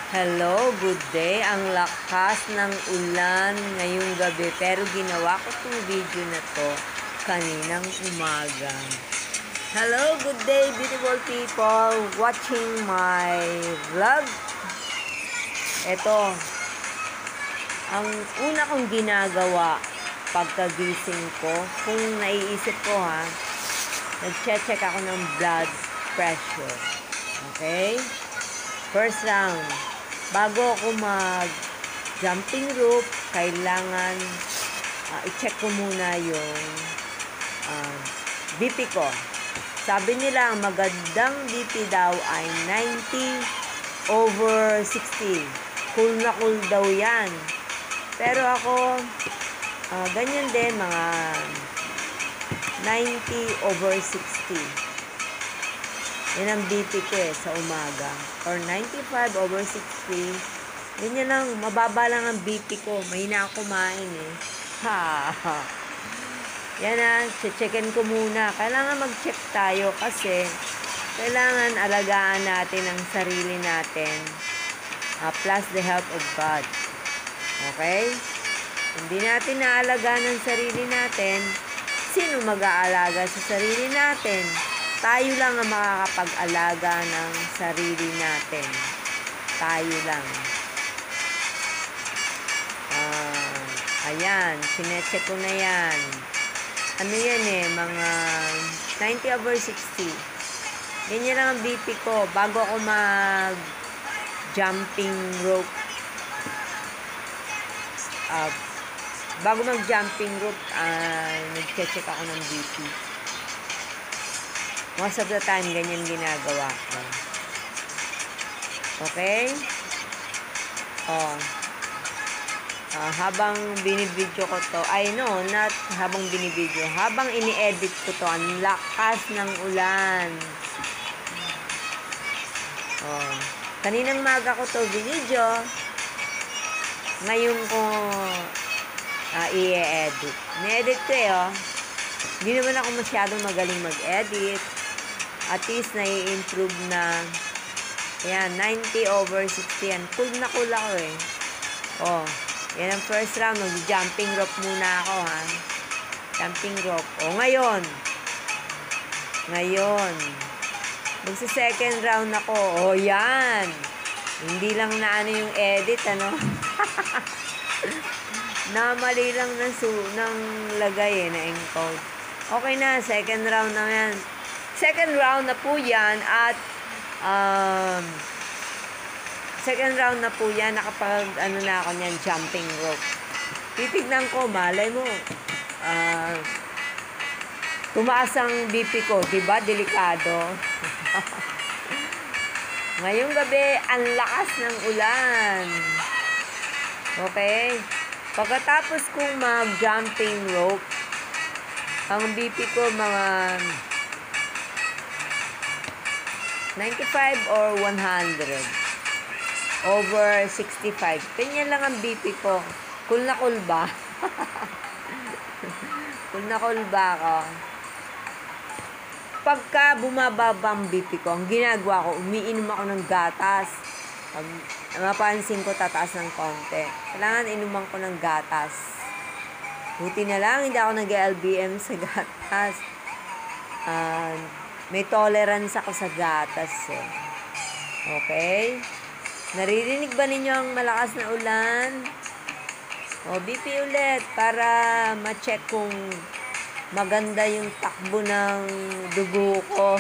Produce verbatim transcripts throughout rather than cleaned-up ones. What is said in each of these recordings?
Hello, good day. Ang lakas ng ulan ngayong gabi pero ginawa ko itong video na to kaninang umaga. Hello, good day beautiful people watching my vlog. Ito, ang una kong ginagawa pagkagising ko, kung naiisip ko ha, nag-check ako ng blood pressure. Okay? First round. Bago ako mag-jumping rope, kailangan uh, i-check ko muna yung uh, B P ko. Sabi nila, ang magandang B P daw ay ninety over sixty. Cool na cool daw yan. Pero ako, uh, ganyan din, mga ninety over sixty. Yan ang B P ko eh, sa umaga. Or ninety-five over sixty. Ganyan lang, mababa lang ang B P ko. Mahina ako kumain eh. Ha, ha. Yan na, checkin ko muna. Kailangan mag-check tayo kasi kailangan alagaan natin ang sarili natin. Uh, plus the help of God. Okay? Hindi natin naalagaan ang sarili natin, sino mag-aalaga sa sarili natin? Tayo lang ang makakapag-alaga ng sarili natin. Tayo lang. Uh, ayan, sinecheck ko na yan. Ano yan eh, mga ninety over sixty. Ganyan lang ang B P ko bago ako mag-jumping rope. Uh, bago mag-jumping rope, uh, nag-check ako ng B P. Most of the time, ganyan ginagawa ko. Okay? Oh. Uh, habang binibidyo ko to, ay no, not habang binibidyo, habang ini-edit ko to, ang lakas ng ulan. Oh. Kaninang maga ko to binidyo, ngayon ko uh, i-edit. Ni-edit ko eh, oh. Hindi naman ako masyadong magaling mag-edit. At least, nai-improve na. Ayan, ninety over sixty. Yan. Cool na cool ako eh. Oh, yan ang first round. Mag-jumping rope muna ako ha. Jumping rope. Oh, ngayon. Ngayon. Magsa-second round ako. Oh, yan. Hindi lang na ano yung edit, ano. Namali lang ng, su ng lagay eh, na encode. Okay na, second round na yan. Second round na po yan at um, second round na po yan, nakapag ano na ako niyan, jumping rope. Titignan ko, malay mo, uh, tumaas ang B P ko, diba? Delikado. Ngayong gabi, ang lakas ng ulan. Okay? Pagkatapos kong mag-jumping rope, ang B P ko mga ninety-five or one hundred over sixty-five. Ganyan lang ang B P ko. Cool na cool ba? Cool na cool ba ako? Pagka bumababa ang B P ko, ang ginagawa ko, umiinom ako ng gatas. Pag mapansin ko, tataas ng konti. Kailangan inuman ko ng gatas. Buti na lang, hindi ako nag-L B M sa gatas. Uh, may tolerance ako sa gatas eh. Okay? Naririnig ba ninyo ang malakas na ulan? O, B P ulit para ma-check kung maganda yung takbo ng dugo ko.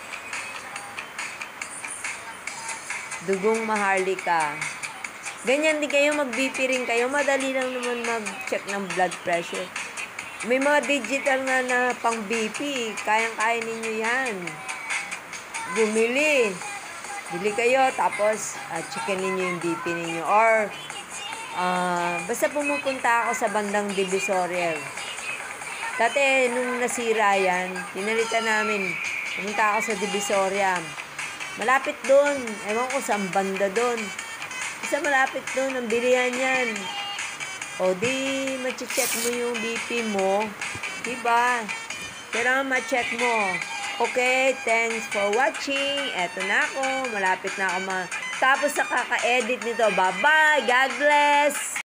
Dugong maharlika. Ganyan din kayo, mag-B P rin kayo. Madali lang naman mag-check ng blood pressure. May mga digital nga na pang B P. Kayang-kaya ninyo yan. Bumili. Bili kayo, tapos uh, checkin ninyo yung B P ninyo. Or, uh, basta pumupunta ako sa bandang Divisoria. Dati, nung nasira yan, pinalitan namin. Pumunta ako sa Divisoria. Malapit doon. Ewan ko saan banda doon. Isa malapit doon. Ang bilihan yan. O di, ma-check mo yung B P mo. Diba? Kailangan ma-check mo. Okay, thanks for watching. Eto na ako. Malapit na ako Tapos sa kaka-edit nito. Bye-bye! God bless!